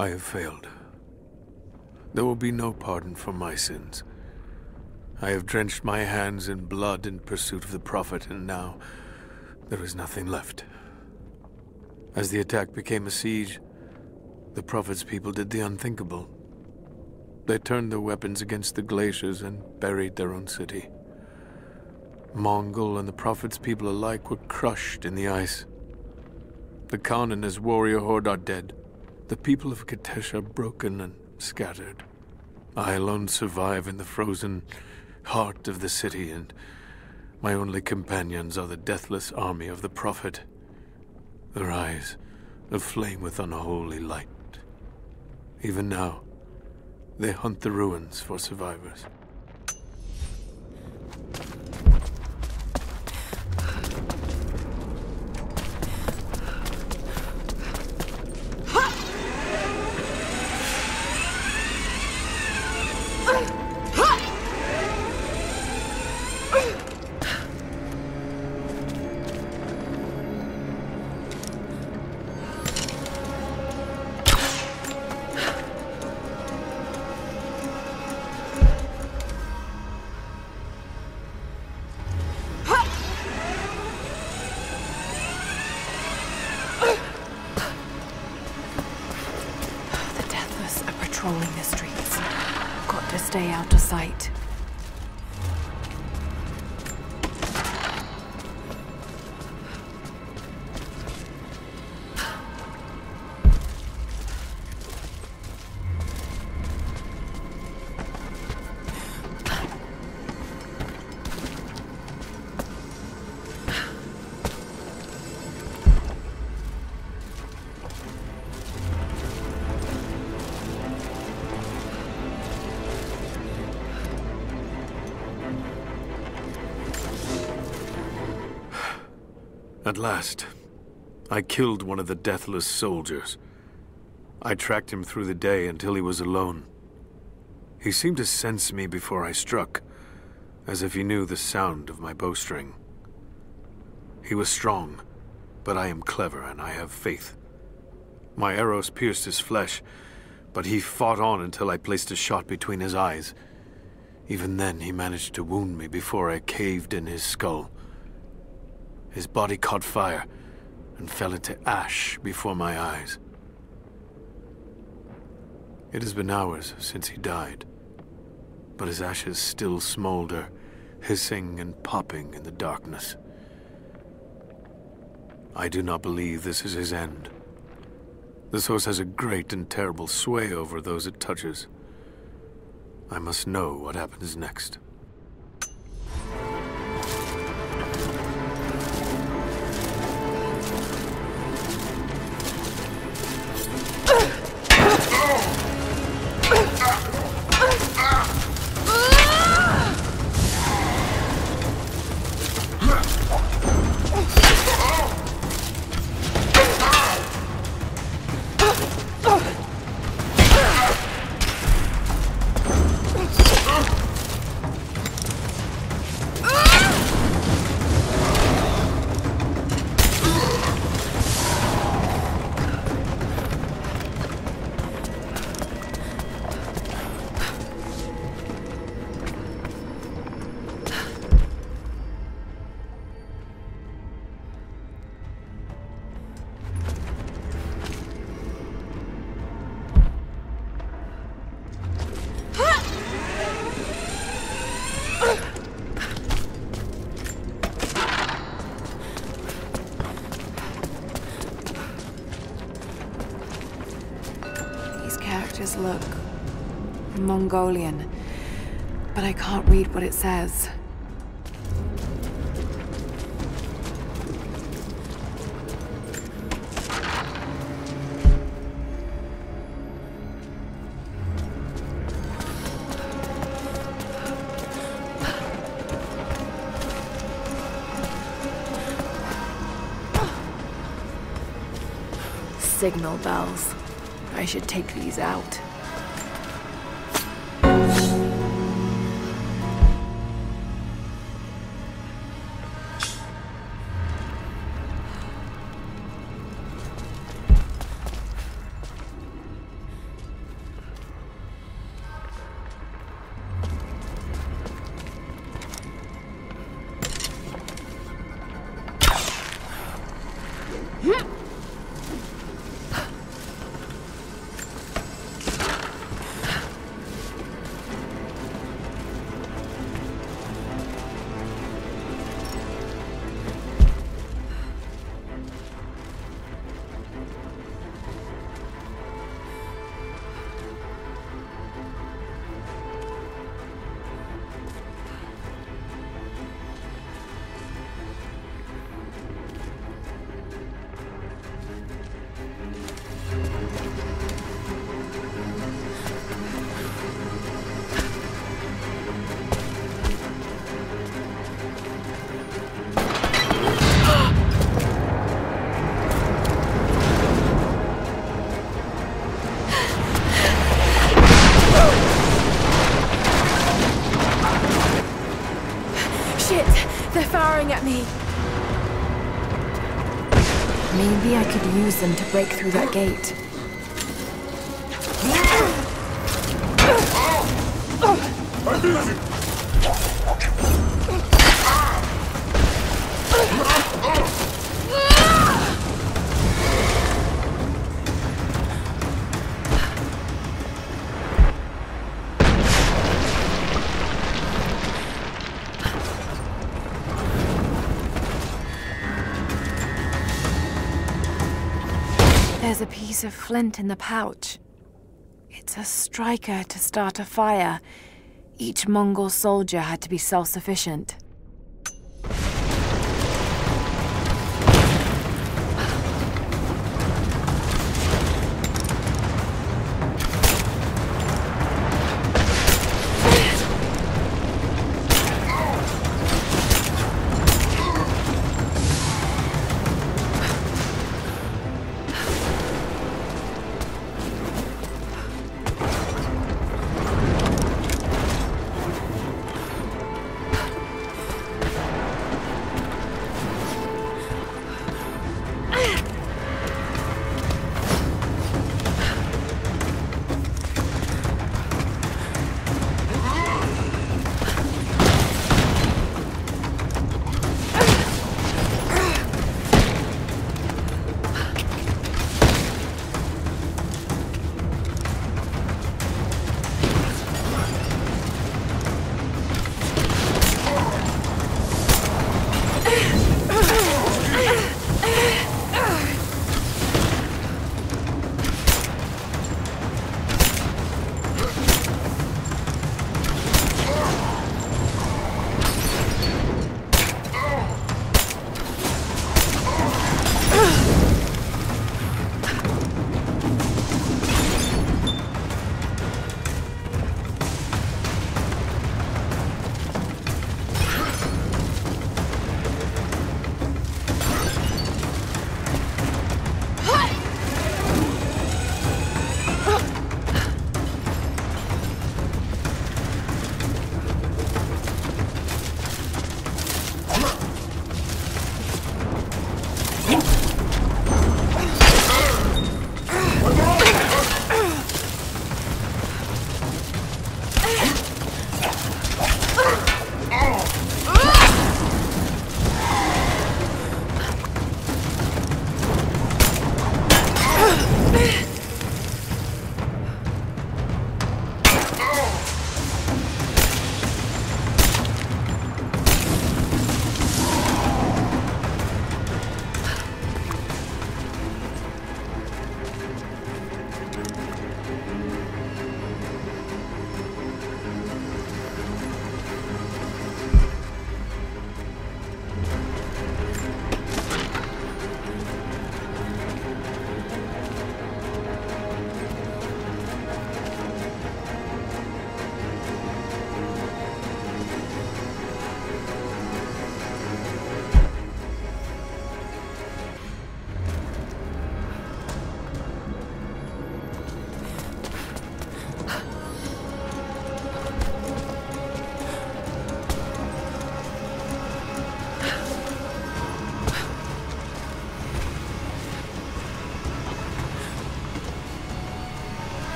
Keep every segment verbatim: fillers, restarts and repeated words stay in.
I have failed. There will be no pardon for my sins. I have drenched my hands in blood in pursuit of the Prophet, and now there is nothing left. As the attack became a siege, the Prophet's people did the unthinkable. They turned their weapons against the glaciers and buried their own city. Mongol and the Prophet's people alike were crushed in the ice. The Khan and his warrior horde are dead. The people of Katesh are broken and scattered. I alone survive in the frozen heart of the city, and my only companions are the deathless army of the Prophet, their eyes aflame with unholy light. Even now, they hunt the ruins for survivors. Patrolling the streets. Got to stay out of sight. At last, I killed one of the deathless soldiers. I tracked him through the day until he was alone. He seemed to sense me before I struck, as if he knew the sound of my bowstring. He was strong, but I am clever and I have faith. My arrows pierced his flesh, but he fought on until I placed a shot between his eyes. Even then, he managed to wound me before I caved in his skull. His body caught fire and fell into ash before my eyes. It has been hours since he died, but his ashes still smolder, hissing and popping in the darkness. I do not believe this is his end. The source has a great and terrible sway over those it touches. I must know what happens next. Look Mongolian, but I can't read what it says. Signal bells. I should take these out. Shit! They're firing at me! Maybe I could use them to break through that gate. There's a piece of flint in the pouch. It's a striker to start a fire. Each Mongol soldier had to be self-sufficient.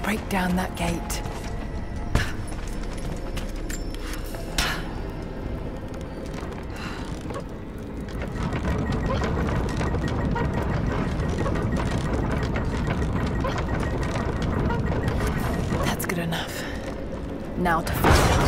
break down that gate. That's good enough. Now to fight it.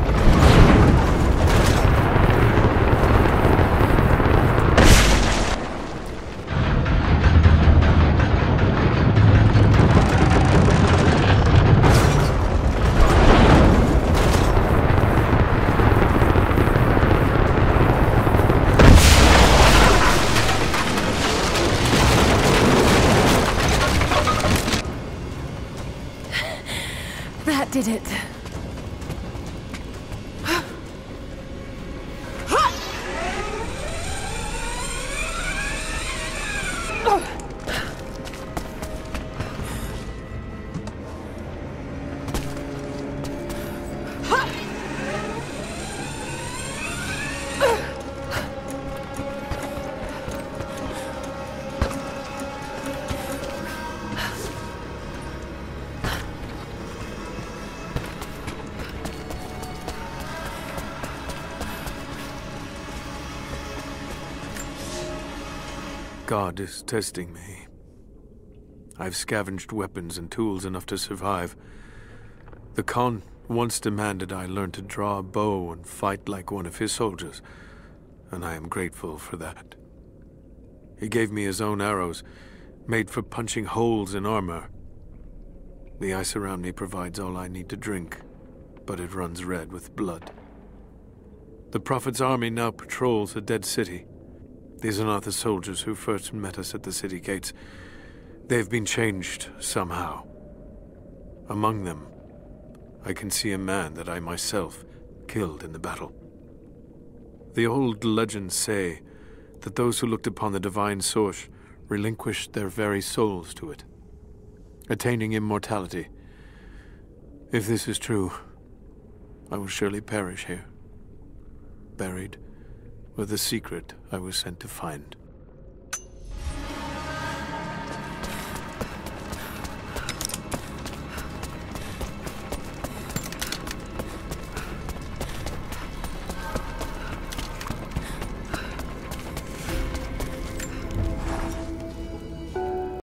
That did it. God is testing me. I've scavenged weapons and tools enough to survive. The Khan once demanded I learn to draw a bow and fight like one of his soldiers, and I am grateful for that. He gave me his own arrows, made for punching holes in armor. The ice around me provides all I need to drink, but it runs red with blood. The Prophet's army now patrols the dead city. These are not the soldiers who first met us at the city gates. They've been changed somehow. Among them, I can see a man that I myself killed in the battle. The old legends say that those who looked upon the divine source relinquished their very souls to it, attaining immortality. If this is true, I will surely perish here, buried with the secret I was sent to find.